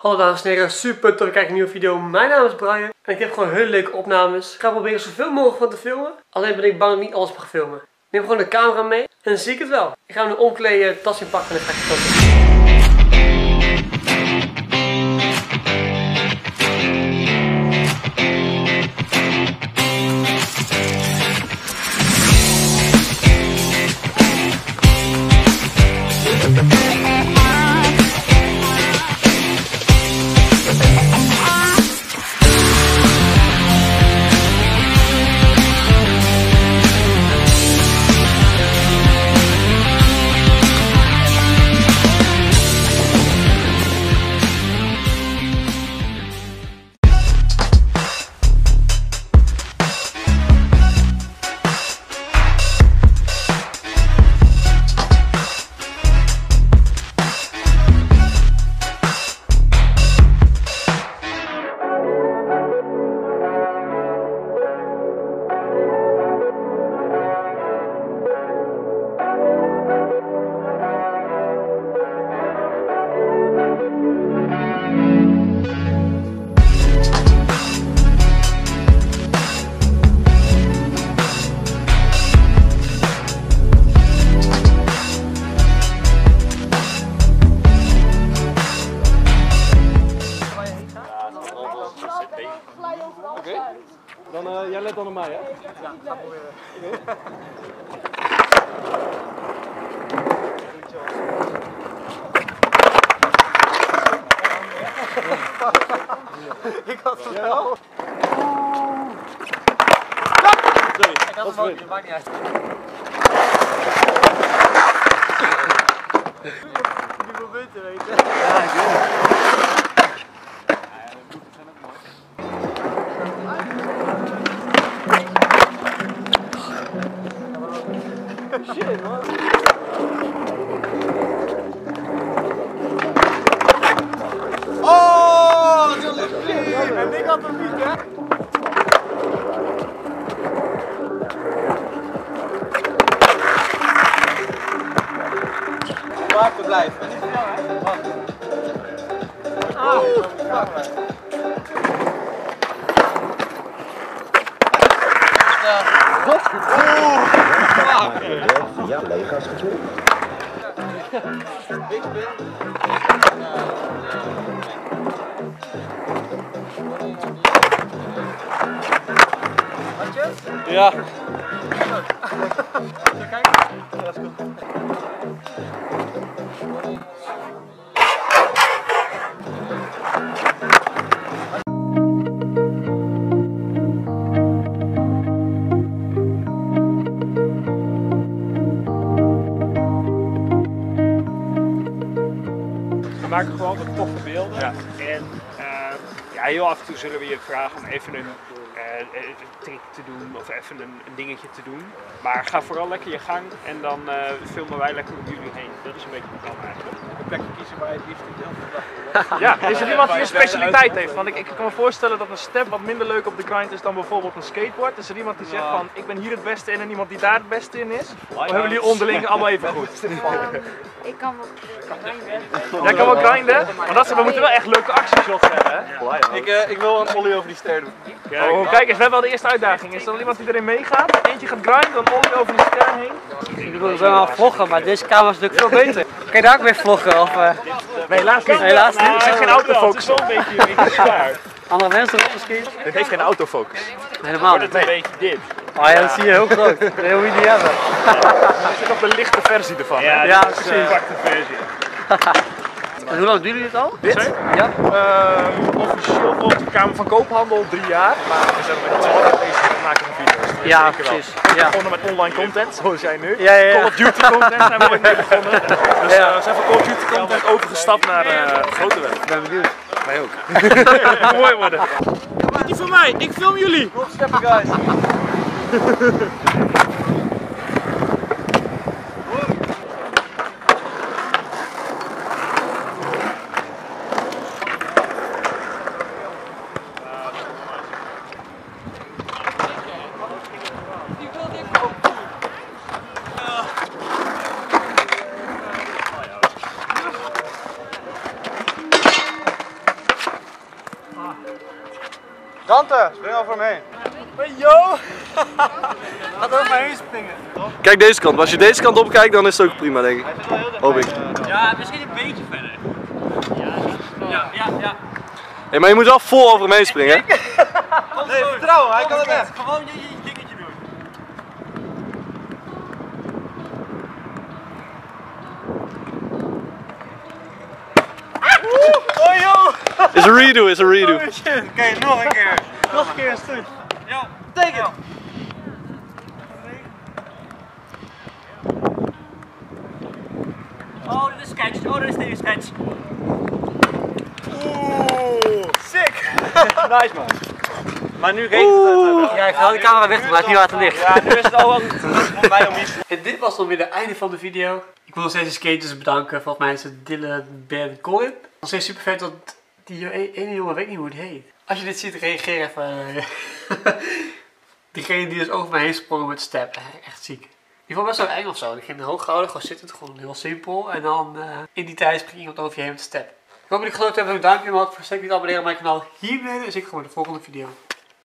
Hallo dames en heren, super tof, ik kijk een nieuwe video. Mijn naam is Brian en ik heb gewoon hele leuke opnames. Ik ga proberen zoveel mogelijk van te filmen. Alleen ben ik bang dat ik niet alles mag filmen. Ik neem gewoon de camera mee en dan zie ik het wel. Ik ga hem nu omkleden, tas inpakken en dan ga ik stoppen. Oké, dan jij let dan op mij, hè? Ja, ik ga proberen. Ik had het wel. Sorry, ik had hem ook, dat maakt niet uit. Die momenten weten. Ja, ik weet het. Shit, man. Oh, dat is lief. En ik had hem niet, hè? Wapen blijven. Maar niet voor jou, hè? Wacht. Ja, lega's gevoel. Big spin. Ja. Kijk. Ja, dat is goed. We maken gewoon wat toffe beelden. Ja. En ja, heel af en toe zullen we je vragen om even een trick te doen of even een dingetje te doen. Maar ga vooral lekker je gang en dan filmen wij lekker om jullie heen. Dat is een beetje het plan eigenlijk. Een plekje kiezen waar je het liefst in deel van de dag. Ja, is er iemand die een specialiteit heeft? Want ik kan me voorstellen dat een step wat minder leuk op de grind is dan bijvoorbeeld een skateboard. Is er iemand die zegt van ik ben hier het beste in en iemand die daar het beste in is? Of hebben jullie onderling allemaal even goed? Ik kan wel grinden. Jij kan wel grinden? Maar we moeten wel echt leuke actieshots hebben, hè? Ik wil een ollie over die ster doen. Oh, kijk eens, we hebben wel de eerste uitdaging. Is er al iemand die erin meegaat? Eentje gaat grinden, dan ollie over de ster heen. Ik wil wel vloggen, maar deze camera is natuurlijk veel beter. Kan je daar ook weer vloggen? Of, Nee, helaas niet. Helaas niet. Er zit geen autofocus op. Het is wel een beetje zwaar. Andere mensen erop misschien? Het heeft geen autofocus. Helemaal Het niet. is een beetje dit. Oh ja, dat zie je heel groot. Dat wil je niet hebben. Er zit nog de lichte versie ervan. Ja, Ja, dat is precies. een compacte versie. En hoe lang doen jullie dit al? Dit? Ja? Officieel volgens de Kamer van Koophandel 3 jaar. Maar we zijn met z'n allen bezig met het maken van video's. Dus Ja, zeker wel. precies. We Ja. begonnen met online content, zoals jij nu. Ja, ja, ja. Call of Duty content zijn we ooit mee begonnen. Dus we zijn van Call of Duty content overgestapt naar grote werk. Ik ben benieuwd. Wij ook. Mooi worden. Niet voor mij, ik film jullie. Nog steppen, guys. Dante, spring over me heen. Hey yo! Gaat over mij heen springen. Kijk deze kant, maar als je deze kant op kijkt, dan is het ook prima, denk ik. Hij zit wel heel Hoop ik. Ja, misschien een beetje verder. Ja. Hey, maar je moet wel vol over hem heen springen. Nee, vertrouwen, hij kan het echt. Gewoon je dingetje doen. Oh joh! Is een redo, is een redo. Oh shit. Oké, nog een keer. Nog een keer een stuk. Ja, teken. Oh, dit is sketch. Oh, dit is deze sketch. Oeh, sick. Nice man. Maar nu regent het. Ja, ik haal de camera weg, maar het niet waar het ligt. Ja, nu is het al wel voor mij om iets. En dit was dan weer het einde van de video. Ik wil nog steeds de skaters bedanken. Volgens mij is het Dylan, Ben, Colin. Nog steeds super vet dat die ene jongen, weet niet hoe het heet. Als je dit ziet, reageer even. Diegene die dus over mij heen sprong met step. Echt ziek. Die vond best wel eng of zo. Die ging hoog gehouden, gewoon zittend, gewoon heel simpel. En dan in die tijd springt iemand over je heen met step. Ik hoop dat jullie genoten hebben. Duimpje omhoog. Vergeet niet te abonneren op mijn kanaal hier beneden. Dus ik gewoon de volgende video.